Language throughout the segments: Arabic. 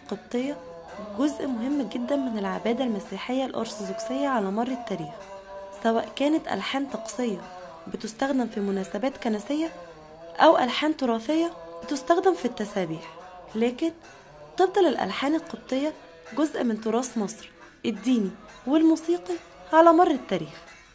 القبطية جزء مهم جدا من العبادة المسيحية الأرثوذكسية على مر التاريخ، سواء كانت ألحان طقسية بتستخدم في مناسبات كنسية أو ألحان تراثية بتستخدم في التسابيح. لكن تفضل الألحان القبطية جزء من تراث مصر الديني والموسيقي على مر التاريخ.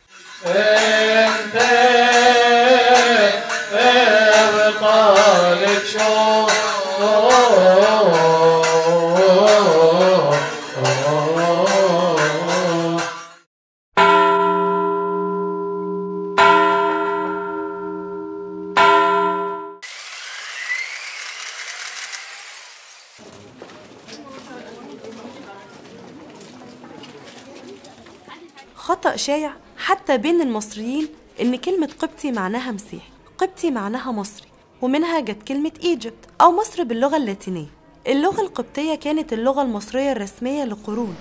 خطأ شائع حتى بين المصريين إن كلمة قبطي معناها مسيحي. قبطي معناها مصري، ومنها جت كلمة إيجيبت أو مصر باللغة اللاتينية. اللغة القبطية كانت اللغة المصرية الرسمية لقرون،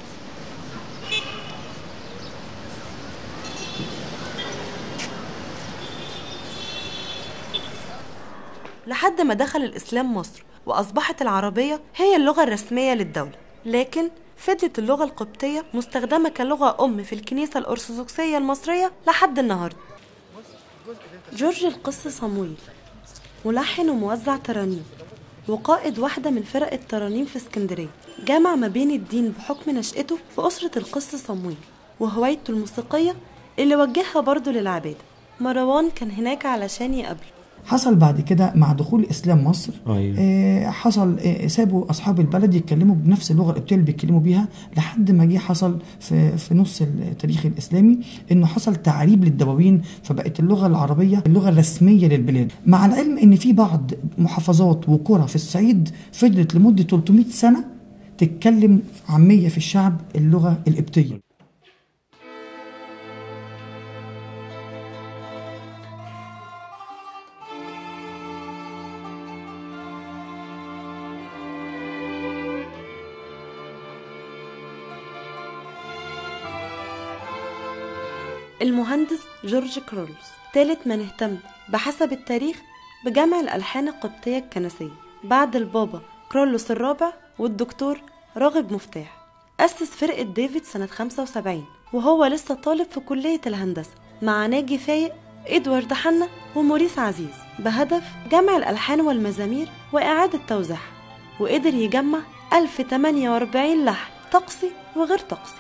لحد ما دخل الإسلام مصر وأصبحت العربية هي اللغة الرسمية للدولة. لكن فضلت اللغة القبطية مستخدمة كلغة أم في الكنيسة الأرثوذكسية المصرية لحد النهاردة. جورج القس صمويل ملحن وموزع ترانيم وقائد واحدة من فرق الترانيم في اسكندرية، جمع ما بين الدين بحكم نشأته في أسرة القس صمويل وهوايته الموسيقية اللي وجهها برضه للعبادة. مروان كان هناك علشان يقابله. حصل بعد كده مع دخول الإسلام مصر حصل سابوا أصحاب البلد يتكلموا بنفس اللغة القبطية اللي بيتكلموا بيها، لحد ما جه حصل في نص التاريخ الإسلامي إنه حصل تعريب للدواوين، فبقت اللغة العربية اللغة الرسمية للبلاد. مع العلم إن في بعض محافظات وقرى في الصعيد فضلت لمدة 300 سنة تتكلم عامية في الشعب اللغة القبطية. المهندس جورج كرولوس ثالث من اهتم بحسب التاريخ بجمع الألحان القبطية الكنسية بعد البابا كرولوس الرابع والدكتور راغب مفتاح. أسس فرقة ديفيد سنة 75 وهو لسه طالب في كلية الهندسة مع ناجي فايق، إدوارد حنا وموريس عزيز، بهدف جمع الألحان والمزامير وإعادة توزيعها، وقدر يجمع 1048 لحن طقسي وغير طقسي.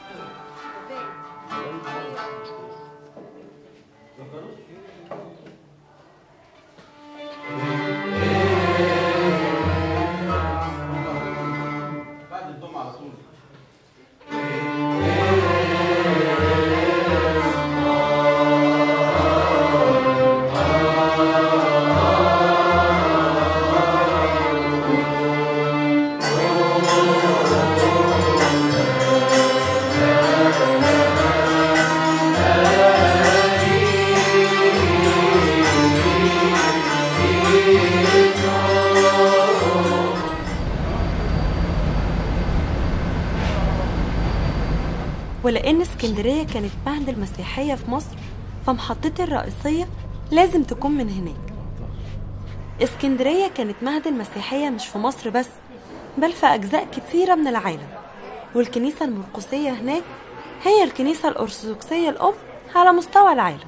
ولأن اسكندرية كانت مهد المسيحية في مصر، فمحطتي الرئيسية لازم تكون من هناك. اسكندرية كانت مهد المسيحية مش في مصر بس، بل في أجزاء كتيرة من العالم، والكنيسة المرقسية هناك هي الكنيسة الأرثوذكسية الأم على مستوى العالم.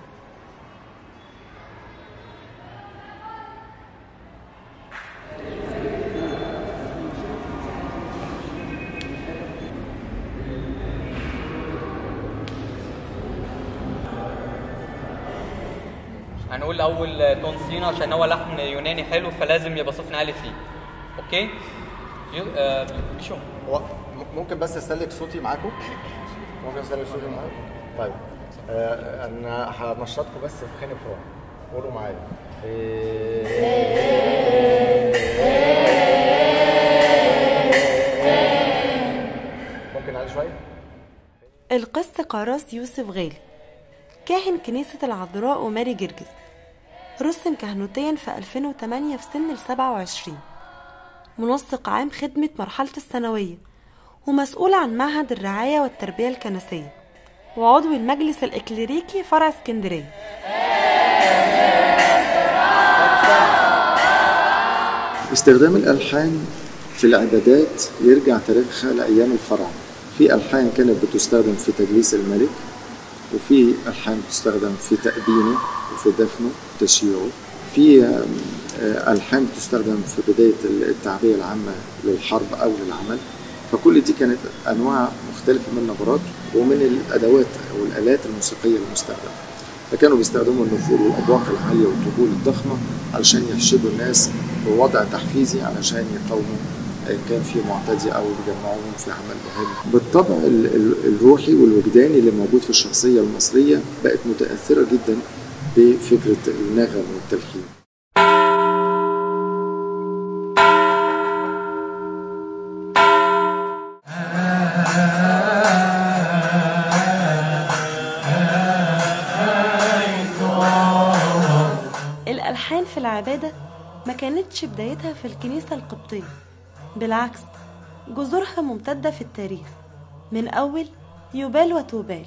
هنقول اول تون سينا عشان هو لحن يوناني حلو فلازم يبقى صوتنا عالي فيه. اوكي شو هو ممكن بس استهلك صوتي معاكم؟ ممكن استهلك صوتي معاكم؟ طيب انا هنشطكم بس في خانق فرح، قولوا معايا. ممكن على شويه. القس قراص يوسف غالي كاهن كنيسة العذراء وماري جرجس، رسم كهنوتيا في 2008 في سن 27، منسق عام خدمة مرحلة الثانوية، ومسؤول عن معهد الرعاية والتربية الكنسية، وعضو المجلس الإكليريكي فرع اسكندرية. استخدام الألحان في العبادات يرجع تاريخها لأيام الفراعنة. في ألحان كانت بتستخدم في تجليس الملك، وفي ألحان بتستخدم في تأبينه وفي دفنه وتشييعه، في ألحان بتستخدم في بداية التعبية العامة للحرب أو للعمل. فكل دي كانت أنواع مختلفة من النبرات ومن الأدوات أو الآلات الموسيقية المستخدمة. فكانوا بيستخدموا النفور والأبواق العالية والطبول الضخمة علشان يرشدوا الناس بوضع تحفيزي علشان يقاوموا إن كان في معتدي أو يجمعوهم في عمل مهم. بالطبع الروحي والوجداني اللي موجود في الشخصية المصرية بقت متأثرة جدا بفكرة النغم والتلحين. الألحان في العبادة ما كانتش بدايتها في الكنيسة القبطية، بالعكس جذورها ممتدة في التاريخ من أول يوبال وتوبال.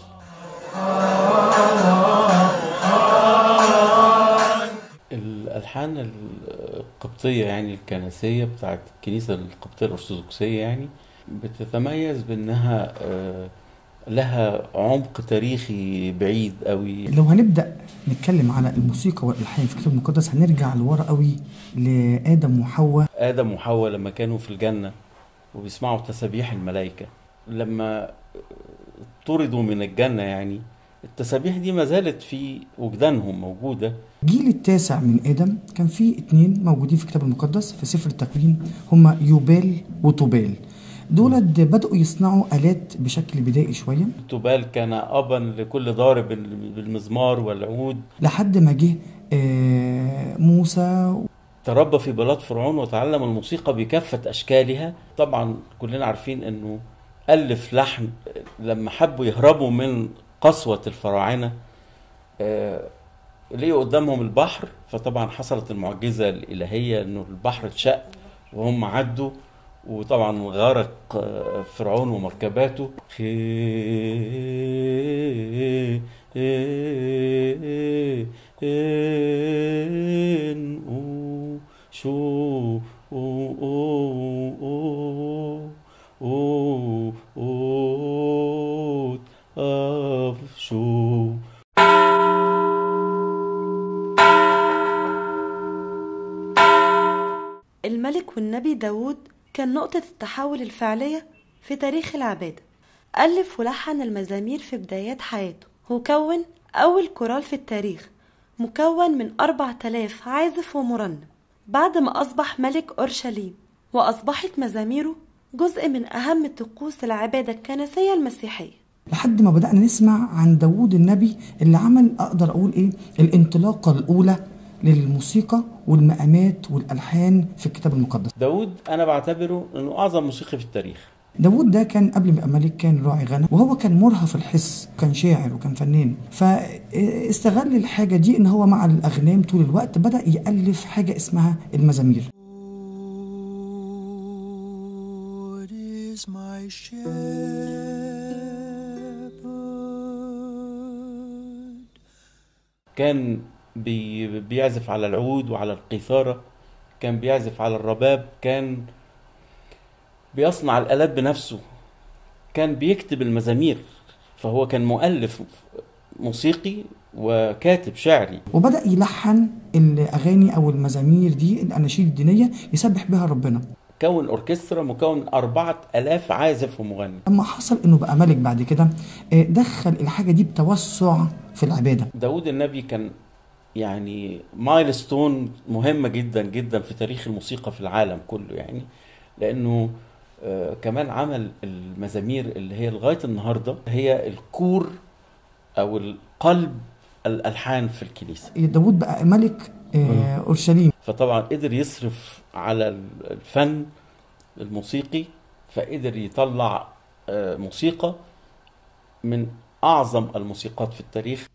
الألحان القبطية يعني الكنسية بتاعت الكنيسة القبطية الأرثوذكسية يعني بتتميز بأنها لها عمق تاريخي بعيد قوي. لو هنبدأ نتكلم على الموسيقى والألحان في الكتاب المقدس هنرجع لورا قوي لآدم وحواء. آدم وحواء لما كانوا في الجنة وبيسمعوا تسابيح الملائكة، لما طردوا من الجنة يعني التسابيح دي ما زالت في وجدانهم موجودة. جيل التاسع من آدم كان فيه 2 موجودين في الكتاب المقدس في سفر التكوين، هما يوبال وتوبال. دول بدأوا يصنعوا آلات بشكل بدائي شوية. توبال كان أبا لكل ضارب بالمزمار والعود، لحد ما جه موسى تربى في بلاد فرعون وتعلم الموسيقى بكافة أشكالها. طبعا كلنا عارفين أنه ألف لحن لما حبوا يهربوا من قسوة الفراعنة، لقوا قدامهم البحر، فطبعا حصلت المعجزة الإلهية أنه البحر اتشق وهم عدوا، وطبعا غرق فرعون ومركباته. الملك والنبي داود كان نقطة التحول الفعلية في تاريخ العبادة. ألف ولحن المزامير في بدايات حياته، وكون أول كورال في التاريخ مكون من 4000 عازف ومرنم بعد ما أصبح ملك أورشليم، وأصبحت مزاميره جزء من أهم طقوس العبادة الكنسية المسيحية. لحد ما بدأنا نسمع عن داود النبي اللي عمل أقدر أقول الانطلاقة الأولى للموسيقى والمقامات والألحان في الكتاب المقدس. داود أنا بعتبره أنه أعظم موسيقي في التاريخ. داود ده كان قبل ما يبقى ملك كان راعي غنم، وهو كان مرهف الحس، كان شاعر وكان فنان، فاستغل الحاجة دي ان هو مع الأغنام طول الوقت بدأ يألف حاجة اسمها المزامير. كان بيعزف على العود وعلى القيثارة، كان بيعزف على الرباب، كان بيصنع الآلات بنفسه، كان بيكتب المزامير، فهو كان مؤلف موسيقي وكاتب شعري. وبدأ يلحن الأغاني أو المزامير دي، الأناشيد الدينية، يسبح بها ربنا. كون أوركسترا مكون 4000 عازف ومغني. لما حصل إنه بقى ملك بعد كده دخل الحاجة دي بتوسع في العبادة. داود النبي كان يعني مايلستون مهمة جدا جدا في تاريخ الموسيقى في العالم كله، يعني لأنه كمان عمل المزامير اللي هي لغاية النهاردة هي الكور أو القلب الألحان في الكنيسة. داود بقى ملك أورشليم، فطبعا قدر يصرف على الفن الموسيقي، فقدر يطلع موسيقى من أعظم الموسيقات في التاريخ.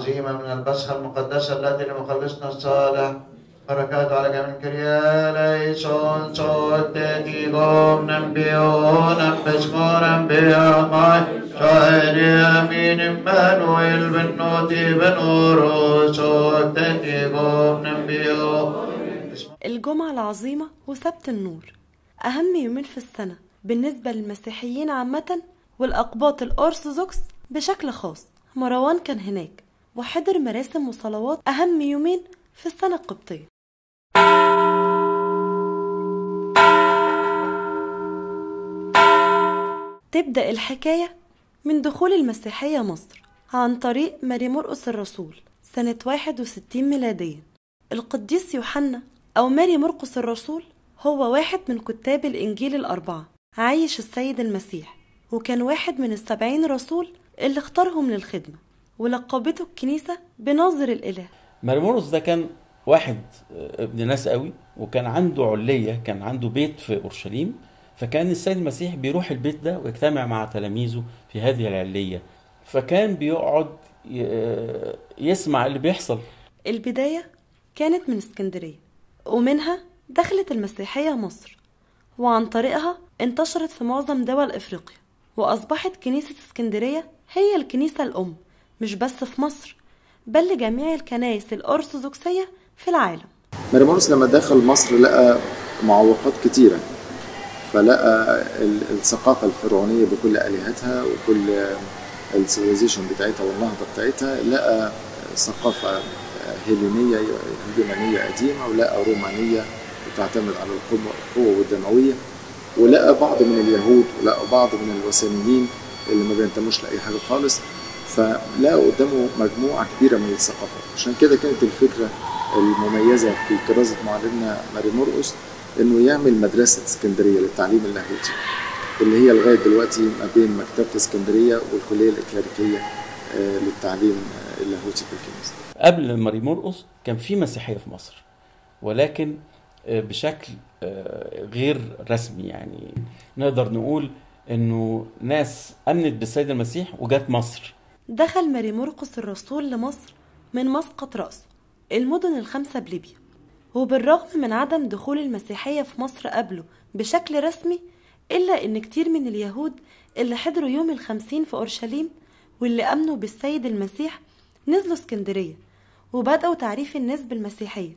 العظيمة من البسخة المقدسة التي لمخلصنا الصالح بركات على جميع الكريا ليسون صوتتي قوم نبيون بسمور بياماي شاهدي أمين إمانويل بن نوتي بن أورو صوتتي قوم نبيون. الجمعة العظيمة وسبت النور أهم يومين في السنة بالنسبة للمسيحيين عامة والأقباط الأرثوذكس بشكل خاص. مروان كان هناك وحضر مراسم وصلوات أهم يومين في السنة القبطية. تبدأ الحكاية من دخول المسيحية مصر عن طريق ماري مرقس الرسول سنة 61 ميلاديا. القديس يوحنا أو ماري مرقس الرسول هو واحد من كتاب الإنجيل الأربعة، عايش السيد المسيح، وكان واحد من 70 رسول اللي اختارهم للخدمة، ولقبته الكنيسة بناظر الإله. ماري مرقس ده كان واحد ابن ناس قوي، وكان عنده علية، كان عنده بيت في أورشليم، فكان السيد المسيح بيروح البيت ده ويجتمع مع تلاميذه في هذه العلية، فكان بيقعد يسمع اللي بيحصل. البداية كانت من اسكندرية، ومنها دخلت المسيحية مصر، وعن طريقها انتشرت في معظم دول إفريقيا، وأصبحت كنيسة اسكندرية هي الكنيسة الأم مش بس في مصر بل لجميع الكنائس الأرثوذكسية في العالم. ماري مرقس لما دخل مصر لقى معوقات كتيرة، فلقى الثقافة الفرعونية بكل آلهتها وكل السيفيزيشن بتاعتها والنهضة بتاعتها، لقى ثقافة هيلينية يونانية قديمة، ولقى رومانية بتعتمد على القوة والدموية، ولقى بعض من اليهود ولقى بعض من الوثنيين اللي ما بينتموش لأي حاجة خالص، فلقى قدامه مجموعة كبيرة من الثقافات. عشان كده كانت الفكرة المميزة في كرازة معلمنا ماري مرقس انه يعمل مدرسة اسكندرية للتعليم اللاهوتي، اللي هي لغاية دلوقتي ما بين مكتبة اسكندرية والكلية الإكليريكية للتعليم اللاهوتي في الكنيسة. قبل ماري مرقس كان في مسيحية في مصر، ولكن بشكل غير رسمي، يعني نقدر نقول انه ناس امنت بالسيد المسيح وجات مصر. دخل ماري مرقس الرسول لمصر من مسقط رأسه، المدن ال5 بليبيا، وبالرغم من عدم دخول المسيحية في مصر قبله بشكل رسمي، إلا إن كتير من اليهود اللي حضروا يوم ال50 في أورشليم واللي أمنوا بالسيد المسيح نزلوا اسكندرية وبدأوا تعريف الناس بالمسيحية.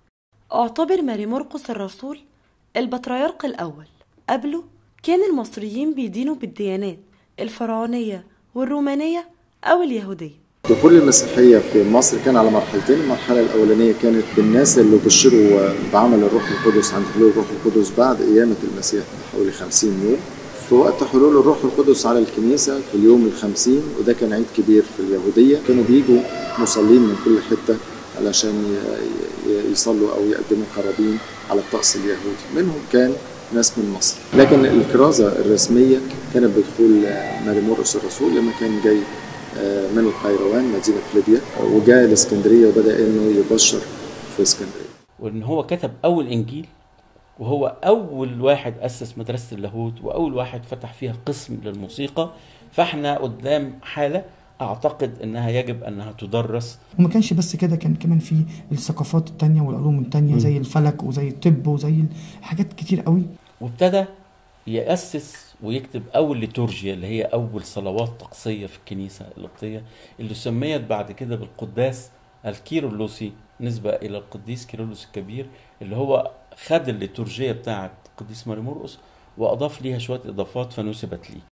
اعتبر ماري مرقس الرسول البطريرك الأول. قبله كان المصريين بيدينوا بالديانات الفرعونية والرومانية أو اليهودية. دخول المسيحية في مصر كان على مرحلتين. المرحلة الأولانية كانت بالناس اللي بشروا بعمل الروح القدس عند حلول الروح القدس بعد قيامة المسيح بحوالي 50 يوم، في وقت حلول الروح القدس على الكنيسة في اليوم ال50، وده كان عيد كبير في اليهودية. كانوا بيجوا مصلين من كل حتة علشان يصلوا أو يقدموا قرابين على الطقس اليهودي، منهم كان ناس من مصر. لكن الكرازة الرسمية كانت بدخول ماري مرقس الرسول لما كان جاي من القيروان مدينة في ليبيا، وجاء لاسكندرية وبدأ إنه يبشر في اسكندرية. وإن هو كتب أول إنجيل، وهو أول واحد أسس مدرسة اللاهوت، وأول واحد فتح فيها قسم للموسيقى. فإحنا قدام حالة أعتقد أنها يجب أنها تدرس. وما كانش بس كده، كان كمان في الثقافات التانية والعلوم التانية زي الفلك وزي الطب وزي حاجات كتير قوي. وابتدى يأسس ويكتب أول ليتورجيا اللي هي أول صلوات طقسية في الكنيسة القبطية، اللي سميت بعد كده بالقداس الكيرلسي نسبة إلى القديس كيرلس الكبير، اللي هو خد الليتورجيا بتاعة القديس ماري مرقس وأضاف ليها شوية إضافات فنسبت ليه.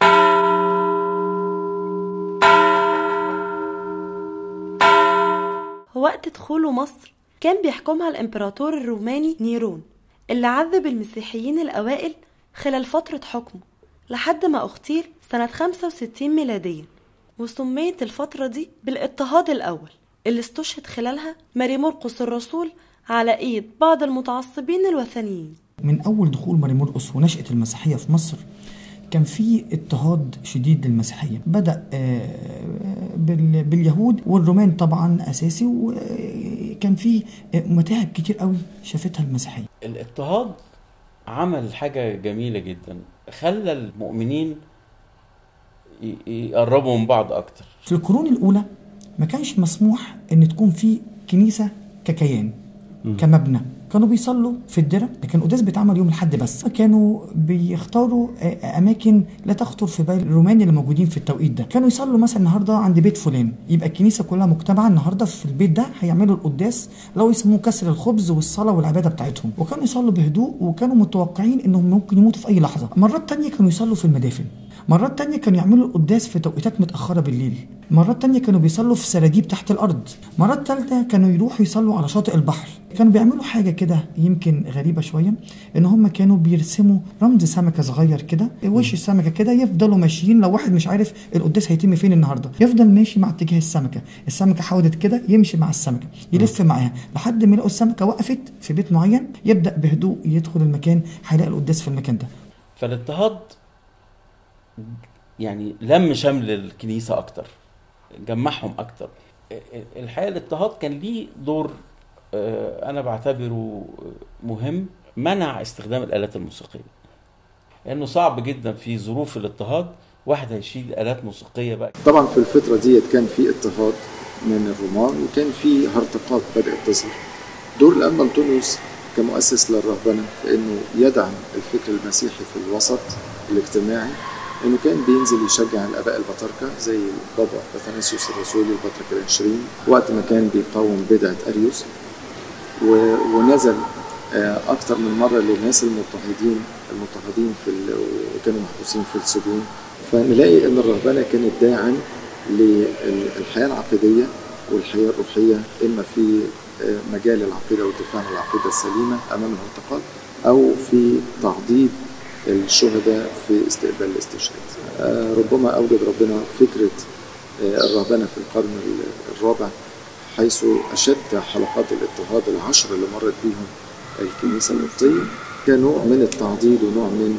وقت دخوله مصر كان بيحكمها الإمبراطور الروماني نيرون، اللي عذب المسيحيين الأوائل خلال فترة حكمه لحد ما اغتيل سنة 65 ميلاديا. وسميت الفترة دي بالاضطهاد الأول اللي استشهد خلالها ماري مرقس الرسول على ايد بعض المتعصبين الوثنيين. من أول دخول ماري مرقس ونشأة المسيحية في مصر كان في اضطهاد شديد للمسيحية، بدأ باليهود والرومان طبعا أساسي، وكان في متاعب كتير قوي شافتها المسيحية. الاضطهاد عمل حاجة جميلة جدا، خلى المؤمنين يقربوا من بعض أكتر. في القرون الأولى ما كانش مسموح ان تكون في كنيسه ككيان كمبنى. كانوا بيصلوا في الدرة، لكن القداس بيتعمل يوم الحد بس. كانوا بيختاروا اماكن لا تخطر في بال الرومان اللي موجودين في التوقيت ده. كانوا يصلوا مثلا النهارده عند بيت فلان، يبقى الكنيسه كلها مجتمعه النهارده في البيت ده، هيعملوا القداس لو يسموه كسر الخبز والصلاه والعباده بتاعتهم. وكانوا يصلوا بهدوء، وكانوا متوقعين انهم ممكن يموتوا في اي لحظه. مرات تانية كانوا يصلوا في المدافن، مرات تانية كانوا يعملوا القداس في توقيتات متأخرة بالليل، مرات تانية كانوا بيصلوا في سراجيب تحت الأرض، مرات تالتة كانوا يروحوا يصلوا على شاطئ البحر. كانوا بيعملوا حاجة كده يمكن غريبة شوية، إن هم كانوا بيرسموا رمز سمكة صغير كده، وش السمكة كده، يفضلوا ماشيين. لو واحد مش عارف القداس هيتم فين النهاردة، يفضل ماشي مع اتجاه السمكة حاولت كده يمشي مع السمكة، يلف معاها لحد ما يلاقوا السمكة وقفت في بيت معين، يبدأ بهدوء يدخل المكان، هيلاقي القداس في المكان ده. فالاضطهاد يعني لم شمل الكنيسة أكتر، جمعهم أكتر. الحقيقة الاضطهاد كان ليه دور أنا بعتبره مهم، منع استخدام الآلات الموسيقية، لأنه صعب جدا في ظروف الاضطهاد واحد هيشيل آلات موسيقية بقى. طبعا في الفترة دي كان في اضطهاد من الرومان، وكان في هرطقات بدأت تظهر. دور الأنبا أنطونيوس كمؤسس للرهبنة في إنه يدعم الفكر المسيحي في الوسط الاجتماعي، إنه كان بينزل يشجع الآباء البطاركة زي بابا أثناسيوس الرسولي البطرك العشرين وقت ما كان بيقاوم بدعة أريوس، ونزل أكتر من مرة للناس المضطهدين وكانوا محبوسين في السجون. فنلاقي إن الرهبنة كانت داعم للحياة العقيدية والحياة الروحية، إما في مجال العقيدة والدفاع عن العقيدة السليمة أمام الهرطقات، أو في تعضيد الشهداء في استقبال الاستشهاد. ربما أوجد ربنا فكرة الرهبنة في القرن الرابع، حيث أشد حلقات الاضطهاد ال10 اللي مرت بيهم الكنيسة القبطية كنوع من التعضيد ونوع من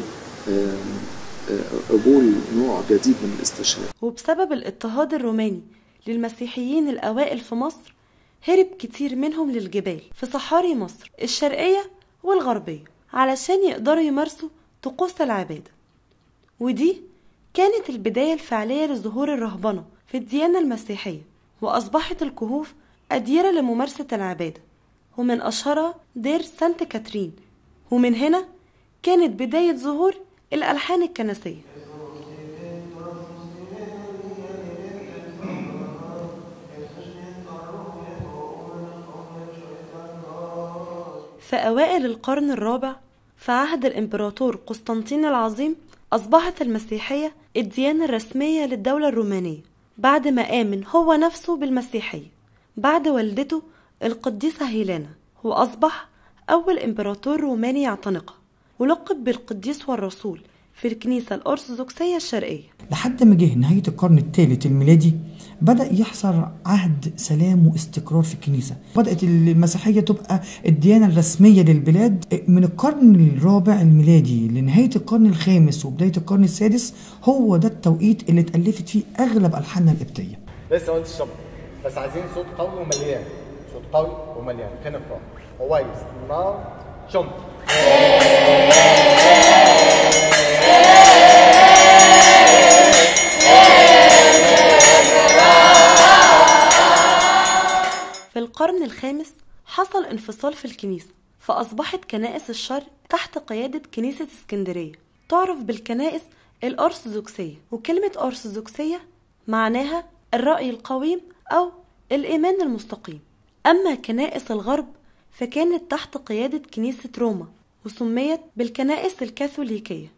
قبول نوع جديد من الاستشهاد. وبسبب الاضطهاد الروماني للمسيحيين الأوائل في مصر، هرب كتير منهم للجبال في صحاري مصر الشرقية والغربية علشان يقدروا يمارسوا طقوس العبادة. ودي كانت البداية الفعلية لظهور الرهبنة في الديانة المسيحية، وأصبحت الكهوف أديرة لممارسة العبادة، ومن أشهرها دير سانت كاترين. ومن هنا كانت بداية ظهور الألحان الكنسية. في أوائل القرن الرابع في عهد الإمبراطور قسطنطين العظيم، أصبحت المسيحية الديانة الرسمية للدولة الرومانية بعد ما آمن هو نفسه بالمسيحية بعد والدته القديسة هيلانا، وأصبح أول إمبراطور روماني يعتنقها، ولقب بالقديس والرسول في الكنيسة الأرثوذكسية الشرقية. لحد ما جه نهاية القرن الثالث الميلادي بدأ يحصل عهد سلام واستقرار في الكنيسة، بدأت المسيحية تبقى الديانة الرسمية للبلاد. من القرن الرابع الميلادي لنهاية القرن الخامس وبداية القرن السادس هو ده التوقيت اللي اتألفت فيه أغلب ألحاننا القبطية. لسه وانت الشبك، بس عايزين صوت قوي ومليان، صوت قوي ومليان. فين الفرق؟ كويس. نار شمت. في القرن الخامس حصل انفصال في الكنيسة، فأصبحت كنائس الشرق تحت قيادة كنيسة اسكندرية، تعرف بالكنائس الأرثوذكسية. وكلمة أرثوذكسية معناها الرأي القويم أو الإيمان المستقيم. أما كنائس الغرب فكانت تحت قيادة كنيسة روما، وسميت بالكنائس الكاثوليكية.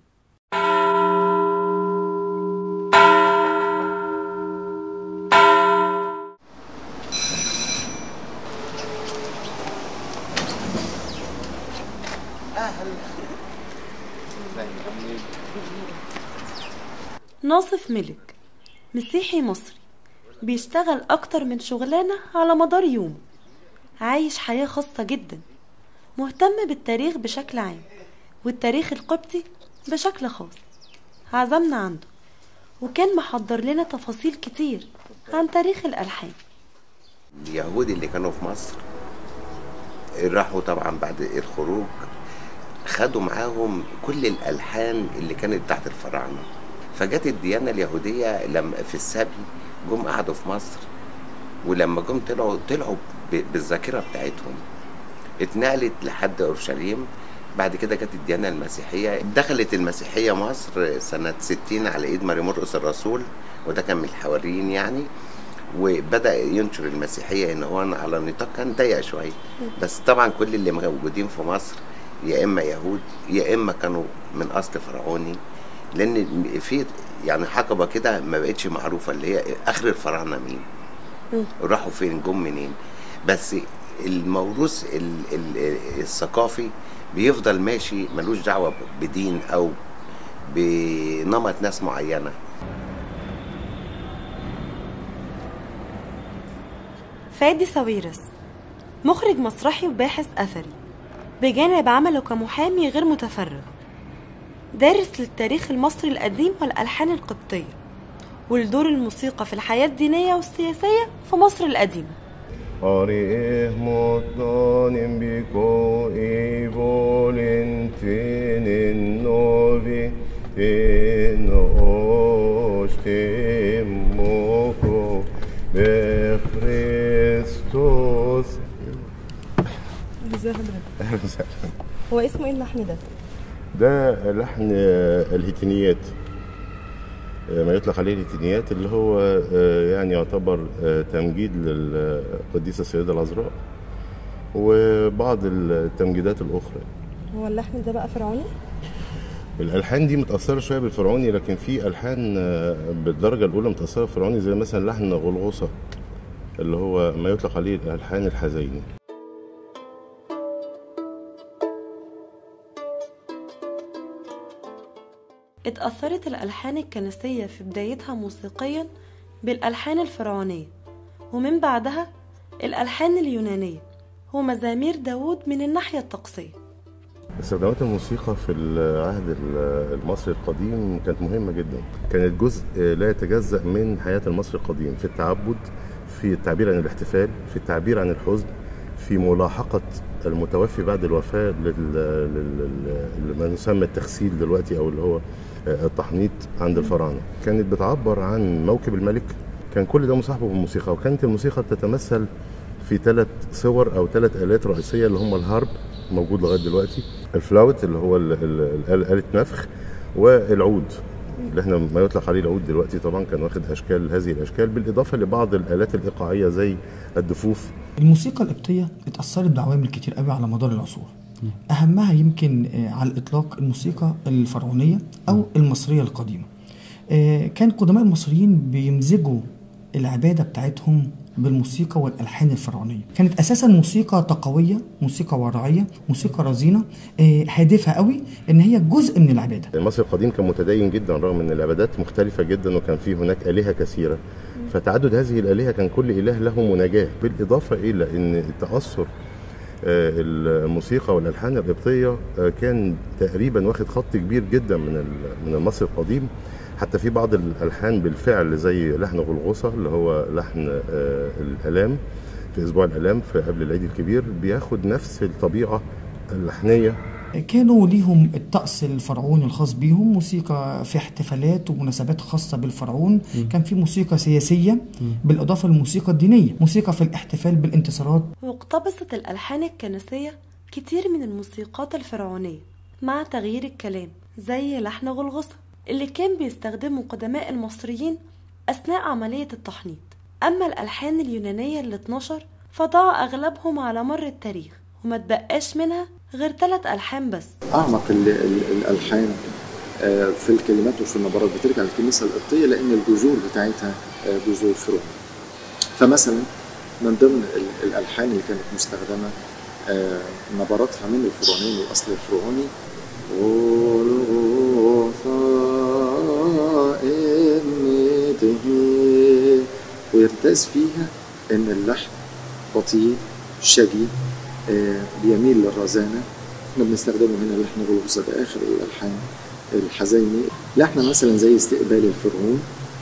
ناصف ملك مسيحي مصري بيشتغل أكتر من شغلانة على مدار يوم، عايش حياة خاصة جدا، مهتم بالتاريخ بشكل عام والتاريخ القبطي بشكل خاص. عزمنا عنده وكان محضر لنا تفاصيل كتير عن تاريخ الألحان. اليهود اللي كانوا في مصر راحوا طبعا بعد الخروج خدوا معاهم كل الألحان اللي كانت تحت الفراعنة، فجت الديانة اليهودية لما في السبي جم قعدوا في مصر ولما جم طلعوا بالذاكره بتاعتهم، اتنقلت لحد اورشليم. بعد كده جت الديانه المسيحيه، دخلت المسيحيه مصر سنه 60 على ايد ماري مرقس الرسول، وده كان من الحواريين يعني، وبدا ينشر المسيحيه ان هو على نطاق كان ضيق شويه. بس طبعا كل اللي موجودين في مصر يا اما يهود يا اما كانوا من اصل فرعوني، لان في يعني حقبه كده ما بقتش معروفه اللي هي اخر الفراعنه مين، راحوا فين، جم منين. بس الموروث الثقافي بيفضل ماشي، ملوش دعوه بدين او بنمط ناس معينه. فادي ساويرس مخرج مسرحي وباحث أثري، بجانب عمله كمحامي غير متفرغ، دارس للتاريخ المصري القديم والألحان القبطية ولدور الموسيقى في الحياة الدينية والسياسية في مصر القديمة. هو اسمه ايه اللحن ده؟ ده لحن الهيتينيات، ما يطلق عليه الهيتينيات، اللي هو يعني يعتبر تمجيد للقديسة السيدة العذراء وبعض التمجيدات الأخرى. هو اللحن ده بقى فرعوني؟ الألحان دي متأثرة شوية بالفرعوني، لكن في ألحان بالدرجة الأولى متأثرة بالفرعوني، زي مثلا لحن غلغوصة اللي هو ما يطلق عليه الألحان الحزيني. اتأثرت الألحان الكنسية في بدايتها موسيقيا بالألحان الفرعونية، ومن بعدها الألحان اليونانية ومزامير داود من الناحية الطقسية. استخدامات الموسيقى في العهد المصري القديم كانت مهمة جدا، كانت جزء لا يتجزأ من حياة المصري القديم، في التعبد، في التعبير عن الاحتفال، في التعبير عن الحزن، في ملاحقة المتوفي بعد الوفاة لما يسمى التغسيل دلوقتي أو اللي هو التحنيط عند الفراعنة. كانت بتعبر عن موكب الملك، كان كل ده مصاحبه بالموسيقى. وكانت الموسيقى بتتمثل في 3 صور أو 3 آلات رئيسية، اللي هم الهارب موجود لغاية دلوقتي، الفلاوت اللي هو آلة نفخ، والعود اللي احنا ما يطلق عليه العود دلوقتي طبعا كان واخد هذه الاشكال، بالاضافه لبعض الالات الايقاعيه زي الدفوف. الموسيقى القبطيه اتاثرت بعوامل كتير قوي على مدار العصور، اهمها يمكن على الاطلاق الموسيقى الفرعونيه او المصريه القديمه. كان قدماء المصريين بيمزجوا العباده بتاعتهم بالموسيقى والألحان الفرعونية. كانت أساسا موسيقى تقوية، موسيقى ورعية، موسيقى رزينة، هادفة قوي، إن هي جزء من العبادة. المصري القديم كان متدين جدا رغم أن العبادات مختلفة جدا، وكان فيه هناك آلهة كثيرة، فتعدد هذه الآلهة كان كل إله له مناجاة، بالإضافة إلى أن التأثر الموسيقى والألحان القبطية كان تقريبا واخد خط كبير جدا من المصري القديم. حتى في بعض الألحان بالفعل زي لحن غلغوصة اللي هو لحن الآلام في أسبوع الآلام في قبل العيد الكبير، بياخد نفس الطبيعة اللحنية. كانوا ليهم الطقس الفرعوني الخاص بيهم، موسيقى في احتفالات ومناسبات خاصة بالفرعون، كان في موسيقى سياسية بالإضافة للموسيقى الدينية، موسيقى في الاحتفال بالانتصارات. واقتبست الألحان الكنسية كتير من الموسيقات الفرعونية مع تغيير الكلام، زي لحن غلغوصة اللي كان بيستخدمه قدماء المصريين أثناء عملية التحنيط. أما الألحان اليونانية اللي 12 فضاع أغلبهم على مر التاريخ، وما تبقاش منها غير 3 ألحان بس. أعمق الألحان في الكلمات وفي النبرات بترجع للكنيسة القبطية، لأن الجذور بتاعتها جذور فرعونية. فمثلا من ضمن الألحان اللي كانت مستخدمة نبراتها من الفرعونيين والأصل الفرعوني، ويرتاز فيها ان اللحن بطيء شجي بيميل للرزانه. احنا بنستخدمه هنا اللحن غلغوصة ده اخر الالحان الحزيني. لحن مثلا زي استقبال الفرعون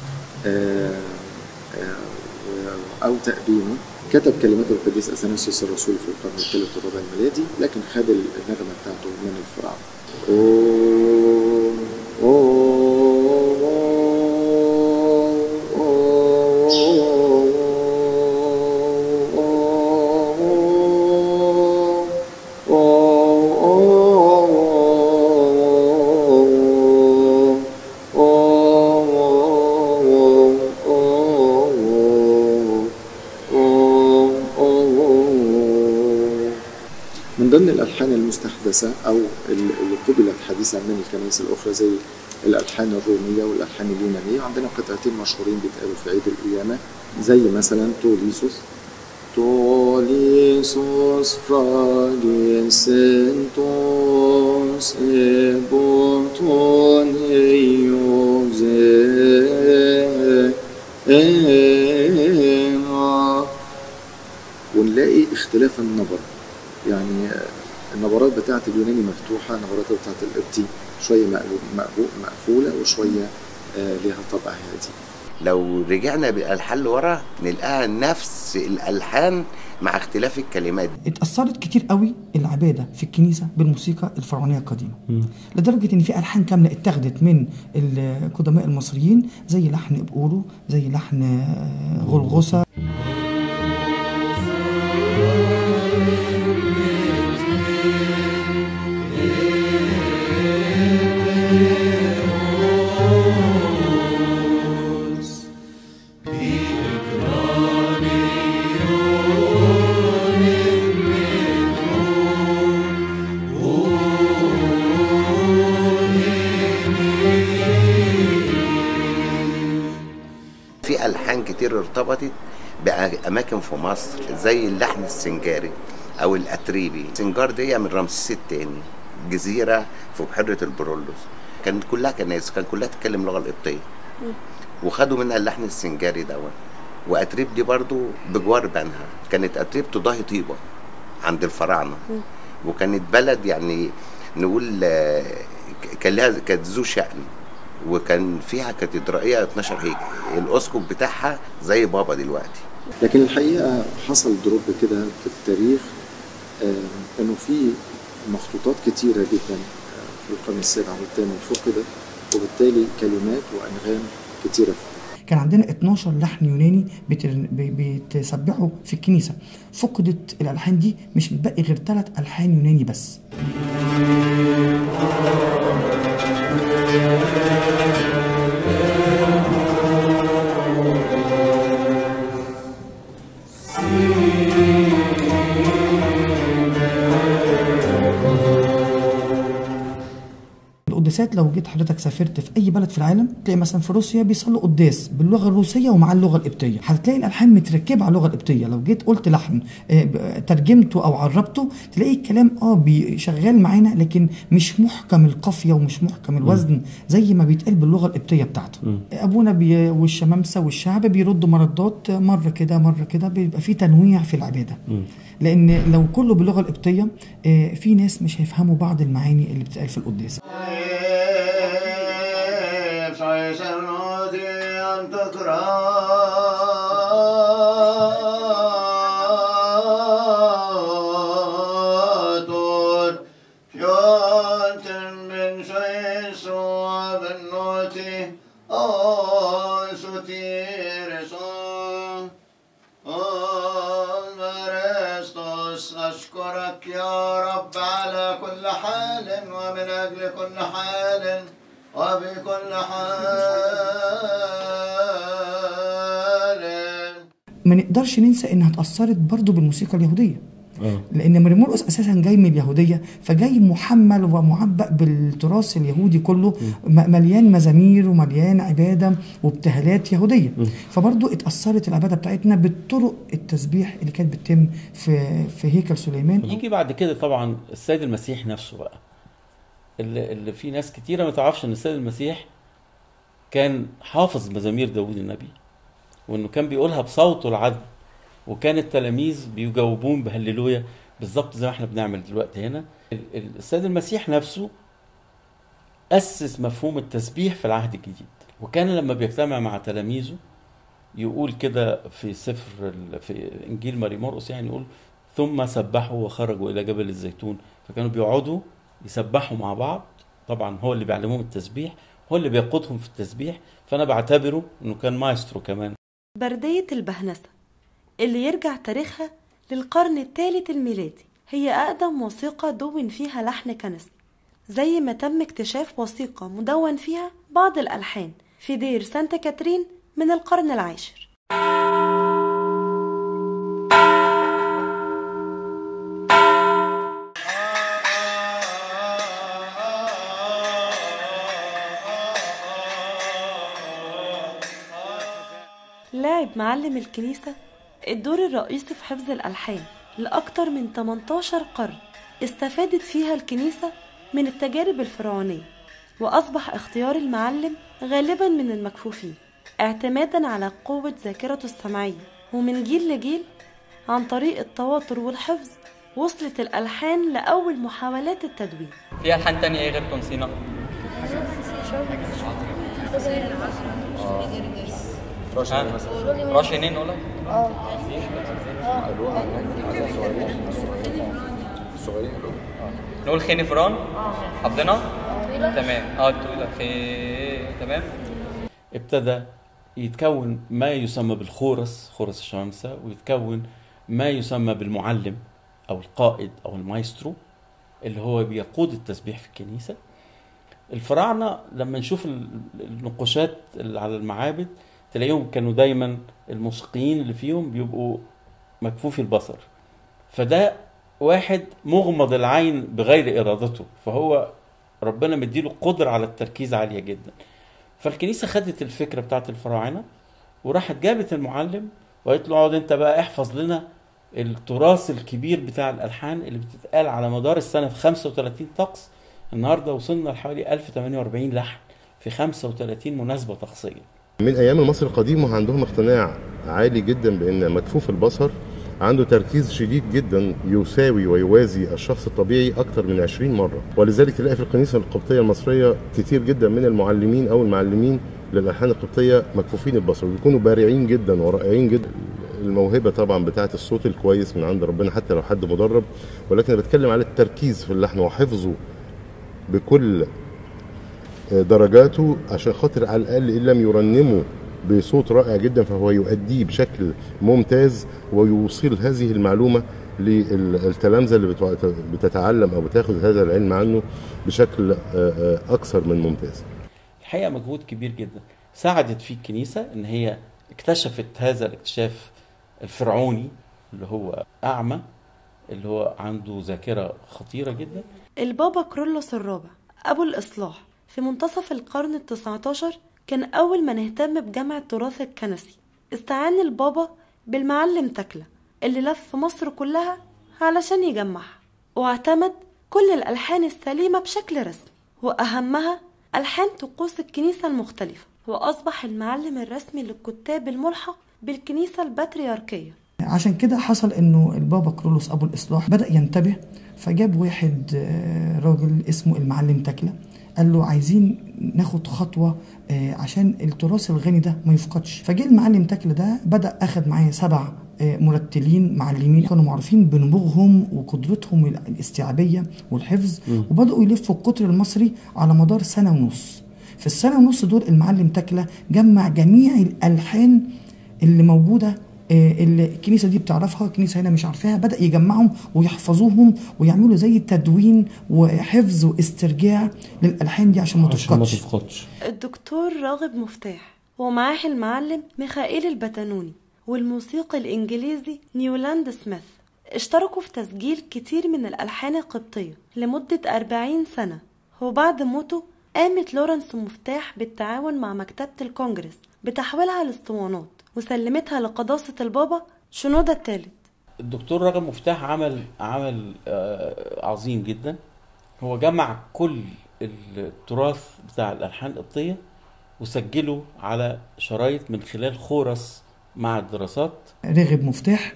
او تأبينه، كتب كلمات القديس اثناسيوس الرسول في القرن الثالث والرابع الميلادي، لكن خد النغمه بتاعته من الفراعنه. ضمن الألحان المستحدثة أو اللي قبلت حديثا من الكنائس الأخرى زي الألحان الرومية والألحان اليونانية، عندنا قطعتين مشهورين بيتقالوا في عيد القيامة زي مثلا توليسوس fragisentos eboton ونلاقي اختلاف النبر، يعني النبرات بتاعت اليوناني مفتوحة، النبرات بتاعت القبطي شوية مقفولة وشوية ليها طبع هادي. لو رجعنا بالألحان لورا نلقاها نفس الألحان مع اختلاف الكلمات. اتأثرت كتير قوي العبادة في الكنيسة بالموسيقى الفرعونية القديمة، لدرجة ان في ألحان كاملة اتخذت من القدماء المصريين زي لحن إبقورو، زي لحن غلغوسة. في ألحان كتير ارتبطت بأماكن في مصر زي اللحن السنجاري أو الأتريبي. السنجار دي من رمسيس الثاني، جزيرة في بحيرة البرولوس، كانت كلها كنائس، كان كلها تتكلم اللغة القبطية، وخدوا منها اللحن السنجاري دوت. وأتريب دي برضو بجوار بنها، كانت أتريب تضاهي طيبة عند الفراعنة، وكانت بلد يعني نقول كانت ذو شأن، وكان فيها كاتدرائية 12 هيكل، الأسقف بتاعها زي بابا دلوقتي. لكن الحقيقة حصل دروب كده في التاريخ، إنه في مخطوطات كتيرة جدا في القرن السابع والثامن فقدت، وبالتالي كلمات وأنغام كتيرة فقدت. كان عندنا 12 لحن يوناني بيتسبحوا في الكنيسة، فقدت الألحان دي، مش بقي غير 3 ألحان يوناني بس. القداسات لو جيت حضرتك سافرت في اي بلد في العالم، تلاقي مثلا في روسيا بيصلوا قداس باللغه الروسيه ومع اللغه القبطيه، هتلاقي الالحان متركبه على اللغه القبطيه. لو جيت قلت لحن ترجمته او عربته، تلاقي الكلام شغال معانا، لكن مش محكم القافيه ومش محكم الوزن زي ما بيتقال باللغه القبطيه بتاعته. ابونا والشمامسه والشعب بيردوا مردات مره كده مره كده، بيبقى في تنويع في العباده. لان لو كله باللغه القبطيه في ناس مش هيفهموا بعض المعاني اللي بتتقال في القداس. أشكرك يا رب على كل حال ومن أجل كل حال وبكل حال. ما نقدرش ننسى انها اتأثرت برضو بالموسيقى اليهودية، لان مريمورقس اساسا جاي من اليهوديه، فجاي محمل ومعبأ بالتراث اليهودي كله، مليان مزامير ومليان عباده وابتهالات يهوديه. فبرضه اتاثرت العباده بتاعتنا بالطرق التسبيح اللي كانت بتتم في هيكل سليمان. يجي بعد كده طبعا السيد المسيح نفسه بقى، اللي في ناس كتيره ما تعرفش ان السيد المسيح كان حافظ مزامير داوود النبي، وانه كان بيقولها بصوته العذب، وكان التلاميذ بيجاوبون بهللويا بالظبط زي ما احنا بنعمل دلوقتي هنا. السيد المسيح نفسه أسس مفهوم التسبيح في العهد الجديد، وكان لما بيجتمع مع تلاميذه يقول كده في في إنجيل مريمورقس، يعني يقول ثم سبحوا وخرجوا إلى جبل الزيتون. فكانوا بيقعدوا يسبحوا مع بعض، طبعا هو اللي بيعلمهم التسبيح، هو اللي بيقودهم في التسبيح، فأنا بعتبره إنه كان مايسترو كمان. بردية البهنسة اللي يرجع تاريخها للقرن الثالث الميلادي، هي أقدم موسيقى دون فيها لحن كنسي، زي ما تم اكتشاف وثيقة مدون فيها بعض الألحان في دير سانتا كاترين من القرن العاشر. معلم الكنيسة الدور الرئيسي في حفظ الألحان لأكتر من 18 قرن استفادت فيها الكنيسة من التجارب الفرعونية، وأصبح اختيار المعلم غالبا من المكفوفين اعتمادا على قوة ذاكرته السمعية، ومن جيل لجيل عن طريق التواتر والحفظ وصلت الألحان لأول محاولات التدوين. في ألحان تانية ايه غير تونسينا؟ راشي نين نقولها؟ نقول خيني فران؟ حافظينها؟ تمام. طويلة تمام. ابتدى يتكون ما يسمى بالخورس، خورس الشمامسة، ويتكون ما يسمى بالمعلم أو القائد أو المايسترو اللي هو بيقود التسبيح في الكنيسة. الفراعنة لما نشوف النقوشات اللي على المعابد تلاقيهم كانوا دايما الموسيقيين اللي فيهم بيبقوا مكفوفي البصر، فده واحد مغمض العين بغير إرادته، فهو ربنا مديله قدرة على التركيز عالية جدا. فالكنيسة خدت الفكرة بتاعت الفراعنة وراحت جابت المعلم وقالت له اقعد انت بقى احفظ لنا التراث الكبير بتاع الألحان اللي بتتقال على مدار السنة في 35 طقس. النهاردة وصلنا لحوالي 1048 لحن في 35 مناسبة طقسية. من أيام المصري القديم وعندهم اقتناع عالي جدا بأن مكفوف البصر عنده تركيز شديد جدا يساوي ويوازي الشخص الطبيعي أكثر من 20 مرة، ولذلك تلاقي في الكنيسة القبطية المصرية كتير جدا من المعلمين أو المعلمين للألحان القبطية مكفوفين البصر ويكونوا بارعين جدا ورائعين جدا. الموهبة طبعا بتاعت الصوت الكويس من عند ربنا حتى لو حد مدرب، ولكن أنا بتكلم على التركيز في اللحن وحفظه بكل درجاته عشان خاطر على الأقل إن لم يرنمه بصوت رائع جدا فهو يؤديه بشكل ممتاز ويوصل هذه المعلومة للتلامذة اللي بتتعلم أو بتاخد هذا العلم عنه بشكل أكثر من ممتاز. الحقيقة مجهود كبير جدا ساعدت فيه الكنيسة إن هي اكتشفت هذا الاكتشاف الفرعوني اللي هو أعمى، اللي هو عنده ذاكرة خطيرة جدا. البابا كرولوس الرابع أبو الإصلاح في منتصف القرن ال19 كان أول من اهتم بجمع التراث الكنسي. استعان البابا بالمعلم تكلة اللي لف مصر كلها علشان يجمعها، واعتمد كل الألحان السليمة بشكل رسمي، وأهمها ألحان طقوس الكنيسة المختلفة، وأصبح المعلم الرسمي للكتاب الملحق بالكنيسة البطريركية. عشان كده حصل انه البابا كرولوس ابو الاصلاح بدأ ينتبه، فجاب واحد راجل اسمه المعلم تكلة قال له عايزين ناخد خطوة عشان التراث الغني ده ما يفقدش. فجاء المعلم تكلة ده بدأ أخذ معاه 7 مرتلين معلمين كانوا معروفين بنبوغهم وقدرتهم الاستيعابية والحفظ، وبدأوا يلفوا القطر المصري على مدار 1.5 سنة. في 1.5 سنة دول المعلم تكلة جمع جميع الألحان اللي موجودة اللي الكنيسة دي بتعرفها، الكنيسة هنا مش عارفاها، بدأ يجمعهم ويحفظوهم ويعملوا زي تدوين وحفظ واسترجاع للألحان دي عشان ما تفقدش. الدكتور راغب مفتاح ومعاه المعلم ميخائيل البتنوني والموسيقي الإنجليزي نيولاند سميث اشتركوا في تسجيل كتير من الألحان القبطية لمدة 40 سنة. وبعد موته قامت لورنس مفتاح بالتعاون مع مكتبة الكونجرس بتحويلها لاسطوانات وسلمتها لقداسة البابا شنودة الثالث. الدكتور راغب مفتاح عمل عظيم جدا. هو جمع كل التراث بتاع الألحان القبطية وسجله على شرايط من خلال خورس مع الدراسات. راغب مفتاح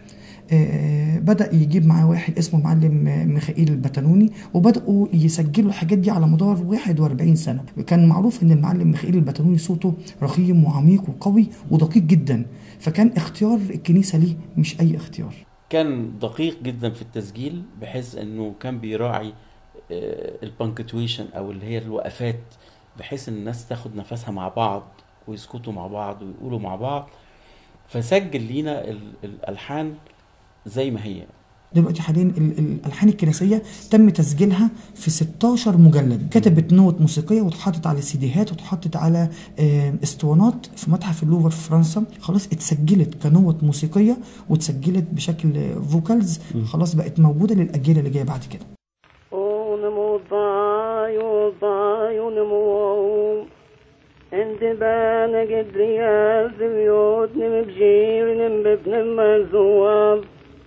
بدأ يجيب معاه واحد اسمه معلم ميخائيل البتنوني وبدأوا يسجلوا الحاجات دي على مدار 41 سنة. كان معروف ان المعلم ميخائيل البتنوني صوته رخيم وعميق وقوي ودقيق جدا، فكان اختيار الكنيسة ليه مش اي اختيار. كان دقيق جدا في التسجيل بحيث انه كان بيراعي البانكتويشن او اللي هي الوقفات بحيث ان الناس تاخد نفسها مع بعض ويسكتوا مع بعض ويقولوا مع بعض، فسجل لينا الألحان زي ما هي. دلوقتي حاليا الألحان الكنسية تم تسجيلها في 16 مجلد، كتبت نوت موسيقية واتحطت على سيديهات واتحطت على اسطوانات في متحف اللوفر في فرنسا. خلاص اتسجلت كنوت موسيقية واتسجلت بشكل فوكالز، خلاص بقت موجودة للأجيال اللي جاية بعد كده. And the بان قدرياز بيوت نمبجير نمببن مزواف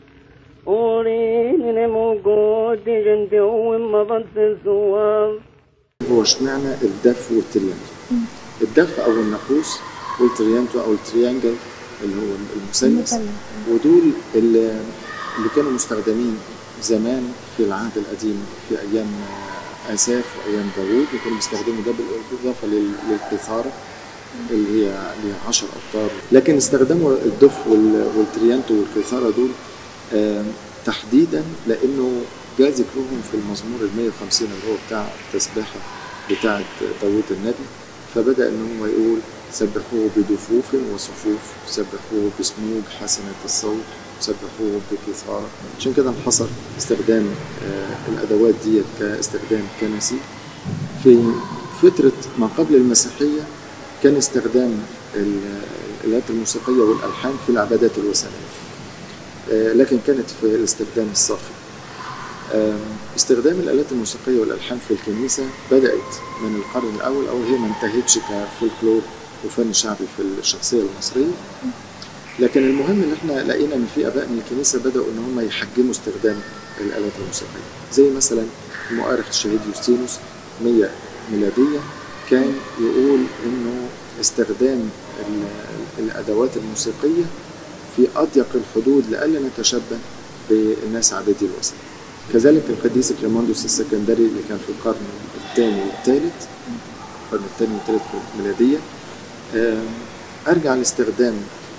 ورين نموجود جندي ومضت الزواف. هو اشمعنى الدف والتريانتو؟ الدف او الناقوس والتريانتو او التريانجل اللي هو المثلث، ودول اللي كانوا مستخدمين زمان في العهد القديم في ايام آساف وايام داوود، وكانوا بيستخدموا ده بالاضافه للقيثاره اللي هي 10 أبطار، لكن استخدموا الدف والتريانتو والقيثاره دول تحديدا لانه جاء ذكرهم في المزمور ال150 اللي هو بتاع التسبيحه بتاعه داوود النبي، فبدا ان هو يقول سبحوه بدفوف وصفوف، سبحوه بسموج حسنه الصوت، سبحوه بكثاره. عشان كده انحصر استخدام الادوات دي كاستخدام كنسي. في فتره ما قبل المسيحيه كان استخدام الآلات الموسيقيه والالحان في العبادات الوثنيه، لكن كانت في الاستخدام الصاخب. استخدام الآلات الموسيقية والألحان في الكنيسة بدأت من القرن الأول، أو هي ما انتهتش كفولكلور وفن شعبي في الشخصية المصرية. لكن المهم إن احنا لقينا إن في آباء من الكنيسة بدأوا إن هم يحجموا استخدام الآلات الموسيقية، زي مثلا المؤرخ الشهيد يوستينوس 100 ميلادية كان يقول إنه استخدام الأدوات الموسيقية في أضيق الحدود لئلا نتشبه بالناس عبادي الوثن. كذلك القديس كليماندوس السكندري اللي كان في القرن الثاني والثالث، القرن الثاني والثالث الميلادية، أرجع لاستخدام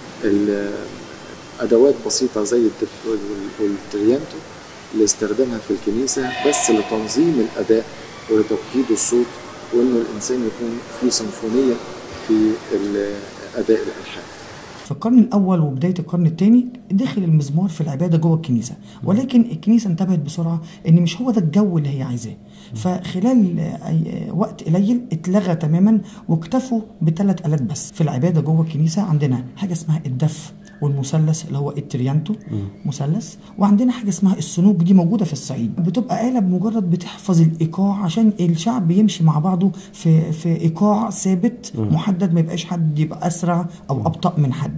أدوات بسيطة زي الدف والتريانتو لاستخدامها في الكنيسة بس لتنظيم الأداء ولتوحيد الصوت، وإنه الإنسان يكون في سيمفونية في أداء الألحان. في القرن الأول وبداية القرن الثاني دخل المزمار في العبادة جوه الكنيسة، ولكن الكنيسة انتبهت بسرعة إن مش هو ده الجو اللي هي عايزاه، فخلال وقت قليل اتلغى تماما واكتفوا ب3 آلات بس في العبادة جوه الكنيسة. عندنا حاجة اسمها الدف والمثلث اللي هو التريانتو مثلث، وعندنا حاجة اسمها السنوج دي موجودة في الصعيد، بتبقى آلة بمجرد بتحفظ الإيقاع عشان الشعب يمشي مع بعضه في إيقاع ثابت محدد، ما يبقاش حد يبقى أسرع أو أبطأ من حد.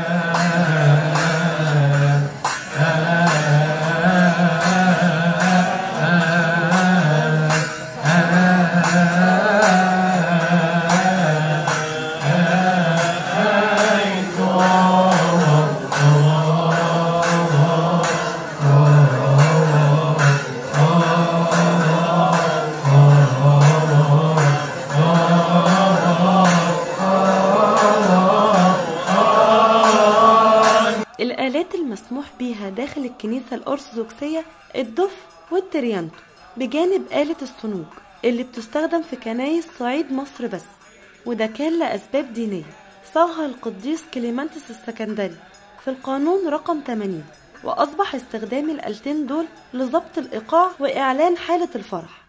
الآلات المسموح بيها داخل الكنيسة الأرثوذكسية الدف والتريانتو، بجانب آلة السنوج اللي بتستخدم في كنايس صعيد مصر بس، وده كان لأسباب دينية صاغها القديس كليماندوس السكندري في القانون رقم 80، وأصبح استخدام الآلتين دول لضبط الإيقاع وإعلان حالة الفرح.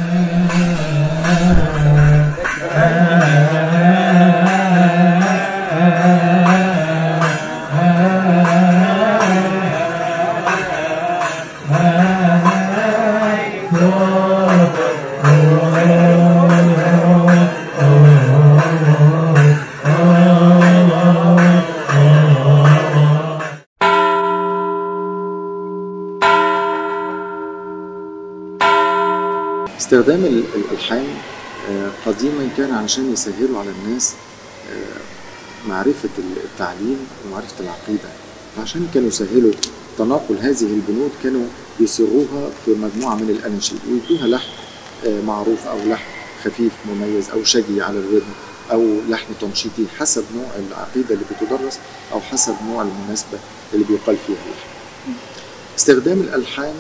استخدام الألحان قديما كان علشان يسهلوا على الناس معرفة التعليم ومعرفة العقيدة، فعشان كانوا يسهلوا تناقل هذه البنود كانوا يصيغوها في مجموعة من الأناشيد ويدوها لحن معروف أو لحن خفيف مميز أو شجي على الرhythm أو لحن تنشيطي حسب نوع العقيدة اللي بتدرس أو حسب نوع المناسبة اللي بيقال فيها اللحن. استخدام الألحان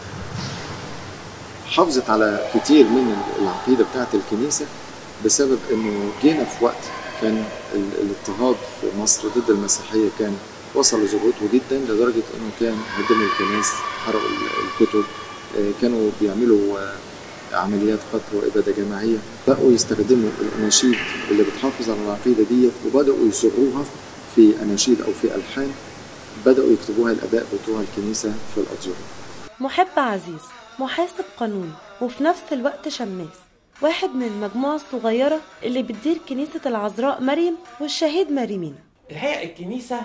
حافظت على كتير من العقيدة بتاعت الكنيسة بسبب انه جينا في وقت كان الاضطهاد في مصر ضد المسيحية كان وصل لذروته جدا، لدرجة انه كان هدموا الكنائس، حرقوا الكتب، كانوا بيعملوا عمليات قتل وإبادة جماعية. بقوا يستخدموا الأناشيد اللي بتحافظ على العقيدة دي وبدأوا يصوغوها في أناشيد أو في ألحان بدأوا يكتبوها الآباء بتوع الكنيسة في الأديرة. محب عزيز، محاسب قانوني، وفي نفس الوقت شماس، واحد من المجموعة الصغيرة اللي بتدير كنيسة العذراء مريم والشهيد ماريمينا. الحقيقة الكنيسة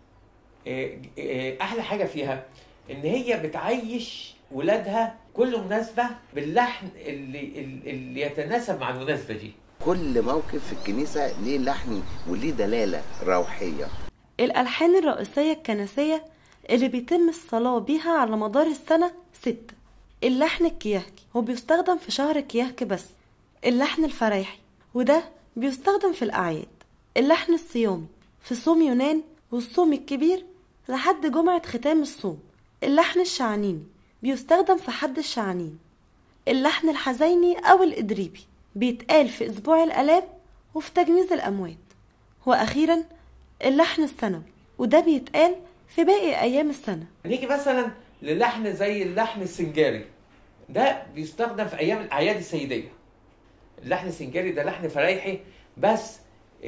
أحلى حاجة فيها إن هي بتعيش ولادها كل مناسبة باللحن اللي يتناسب مع المناسبة دي. كل موقف في الكنيسة ليه لحن وليه دلالة روحية. الألحان الرئيسية الكنسية اللي بيتم الصلاة بيها على مدار السنة 6. اللحن الكيهكي هو بيستخدم في شهر كيهك بس. اللحن الفرايحي وده بيستخدم في الأعياد. اللحن الصيامي في صوم يونان والصوم الكبير لحد جمعة ختام الصوم. اللحن الشعنيني بيستخدم في حد الشعنين. اللحن الحزيني أو الإدريبي بيتقال في أسبوع الآلام وفي تجميز الأموات. وأخيرا اللحن السنوي وده بيتقال في باقي أيام السنة. نيجي مثلا للحن زي اللحن السنجاري، ده بيستخدم في أيام الأعياد السيدية. اللحن السنجاري ده لحن فرايحي بس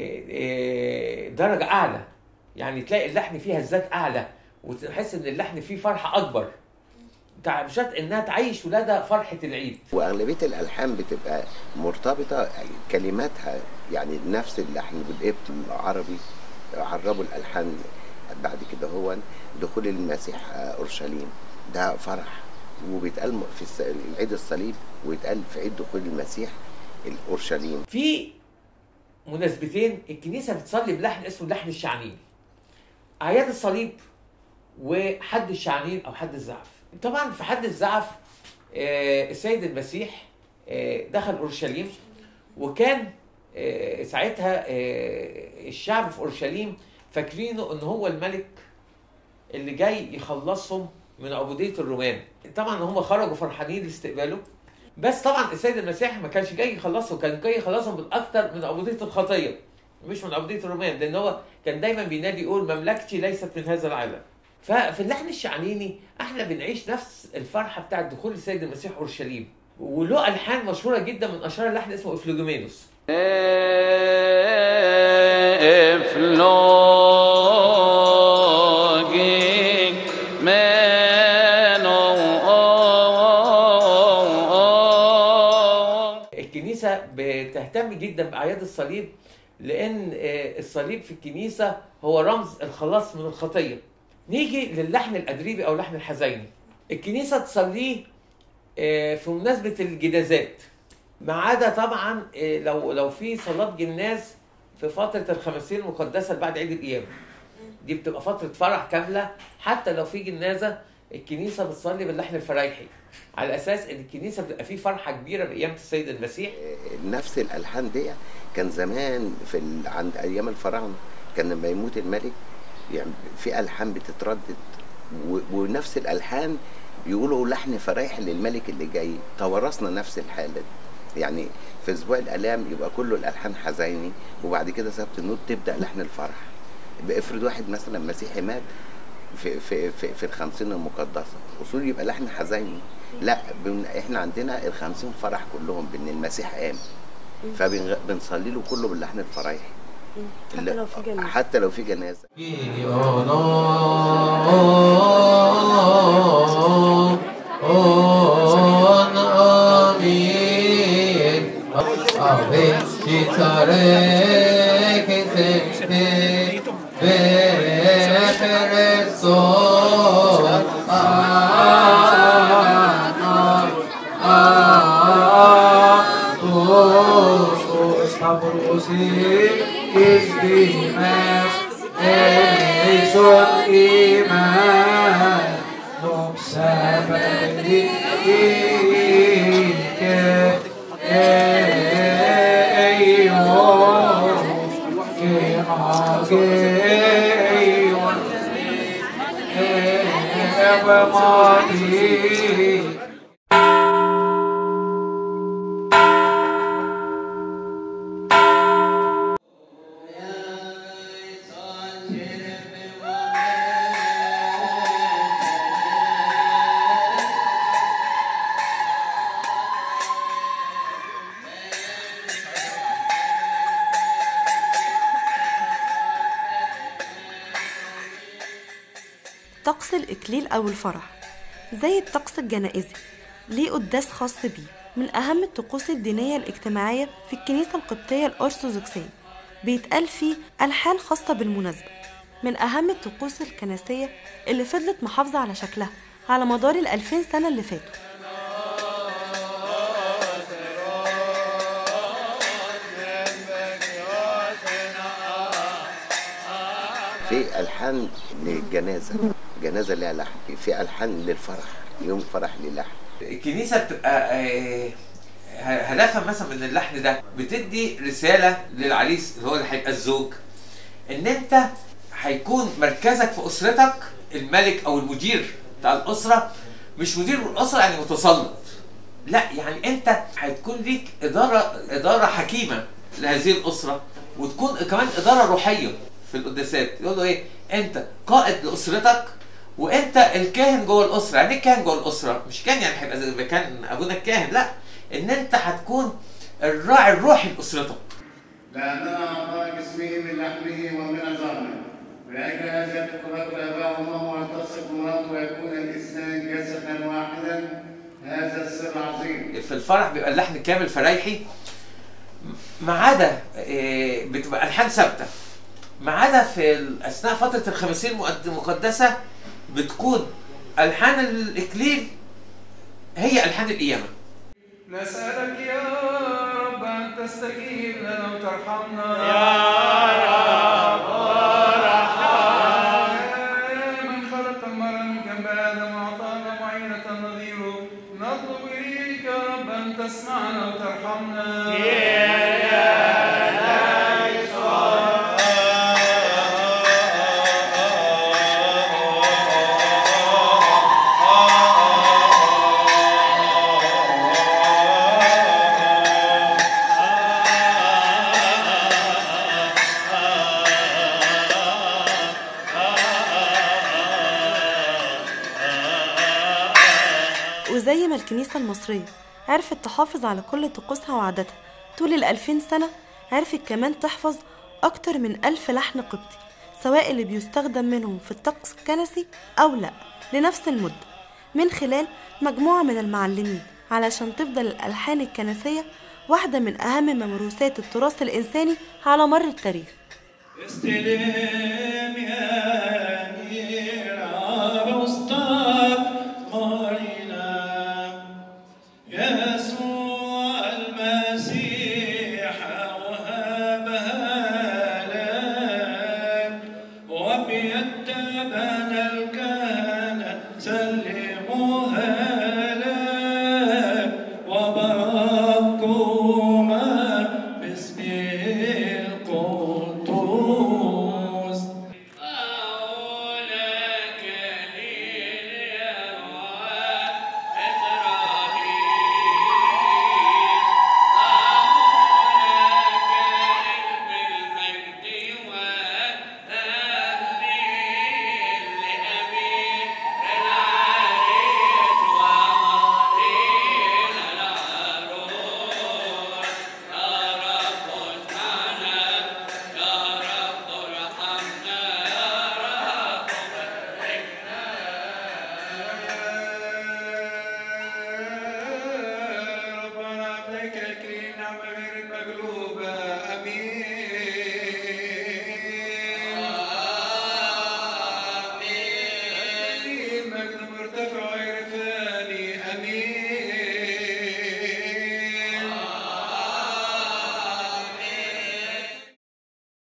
درجة أعلى، يعني تلاقي اللحن فيها الذات أعلى وتحس إن اللحن فيه فرحة أكبر، مش إنها تعيش ولادها فرحة العيد. وأغلبية الألحان بتبقى مرتبطة كلماتها، يعني نفس اللحن بالقبط العربي عربوا الألحان بعد كده. هو دخول المسيح أورشليم ده فرح، وبيتقال في عيد الصليب ويتقال في عيد دخول المسيح الأورشليم. في مناسبتين الكنيسة بتصلي بلحن اسمه اللحن الشعنين، أعياد الصليب وحد الشعنين أو حد الزعف. طبعا في حد الزعف السيد المسيح دخل أورشليم، وكان ساعتها الشعب في أورشليم فاكرينه ان هو الملك اللي جاي يخلصهم من عبودية الرومان. طبعا هم خرجوا فرحانين لاستقباله، بس طبعا السيد المسيح ما كانش جاي يخلصهم، كان جاي يخلصهم بالاكثر من عبودية الخطية مش من عبودية الرومان، لان هو كان دايما بينادي يقول مملكتي ليست من هذا العالم. ففي اللحن الشعنيني احنا بنعيش نفس الفرحة بتاعت دخول السيد المسيح أورشليم، وله ألحان مشهورة جدا، من أشهر اللحن اسمه إفلوجومينوس. الكنيسة بتهتم جدا بأعياد الصليب، لأن الصليب في الكنيسة هو رمز الخلاص من الخطية. نيجي للحن الأدريبي أو اللحن الحزيني، الكنيسة تصليه في مناسبة الجنازات، ما عدا طبعا لو في صلاة جناز في فترة الخمسين المقدسة بعد عيد القيامة، دي بتبقى فترة فرح كاملة. حتى لو في جنازة الكنيسة بتصلي باللحن الفرايحي على أساس إن الكنيسة بتبقى فيه فرحة كبيرة بقيامة السيد المسيح. نفس الألحان دي كان زمان عند أيام الفراعنة، كان لما يموت الملك يعني في ألحان بتتردد، ونفس الألحان يقولوا لحن فرايح للملك اللي جاي. توارثنا نفس الحالة دي، يعني في أسبوع الآلام يبقى كله الألحان حزيني، وبعد كده سبت النوت تبدأ لحن الفرح. افرض واحد مثلا مسيحي مات في الخمسين المقدسة، أصول يبقى لحن حزيني. لا، احنا عندنا الخمسين فرح كلهم بأن المسيح قام، فبنصلي له كله باللحن الفرايحي حتى لو في جنازة. طقس الإكليل أو الفرح زي الطقس الجنائزي ليه قداس خاص بيه من أهم الطقوس الدينية الاجتماعية في الكنيسة القبطية الأرثوذكسية، بيتقال فيه ألحان خاصة بالمناسبة. من أهم الطقوس الكنسية اللي فضلت محافظة على شكلها على مدار 2000 سنة اللي فاتوا. في ألحان للجنازة، جنازة لها لحن، في ألحان للفرح، يوم فرح للحن. الكنيسة بتبقى هدفها مثلا من اللحن ده بتدي رسالة للعريس اللي هو اللي هيبقى الزوج، إن أنت هيكون مركزك في أسرتك الملك أو المدير بتاع الأسرة، مش مدير الأسرة يعني متسلط، لا يعني أنت هتكون ليك إدارة حكيمة لهذه الأسرة، وتكون كمان إدارة روحية في القداسات. يقولوا إيه؟ أنت قائد لأسرتك وأنت الكاهن جوه الأسرة. يعني إيه كاهن جوه الأسرة؟ مش كان يعني هيبقى زي ما كان أبونا الكاهن، لا، إن أنت هتكون الراعي الروحي لأسرتك. لأننا أعطى جسمه من لحمه ومن عظامه، ولأجل هذا تقرب الآباء وأمه وتصف مراته ويكون الإنسان جسدا واحدا. هذا السر عظيم. في الفرح بيبقى اللحن كامل فرايحي، ما عدا بتبقى ألحان ثابتة، ما عدا في أثناء فترة الخمسين المقدسة بتكون ألحان الإكليل هي ألحان القيامة. نسألك يا رب أن تستجيب لنا وترحمنا يا رب ارحمنا. من خلق المرء من جنب آدم وأعطانا معينة نظيره، نطلب إليك يا رب أن تسمعنا وترحمنا. وزي ما الكنيسة المصرية عرفت تحافظ على كل طقوسها وعاداتها طول 2000 سنة، عرفت كمان تحفظ أكتر من 1000 لحن قبطي، سواء اللي بيستخدم منهم في الطقس الكنسي أو لا، لنفس المدة، من خلال مجموعة من المعلمين، علشان تفضل الألحان الكنسية واحدة من أهم موروثات التراث الإنساني على مر التاريخ. استلم يا أمير عروستك مارينا، يسوع المسيح وهبها لك، وبيتبنى الكهنة سلموها لك، وبركوما باسم القدوس.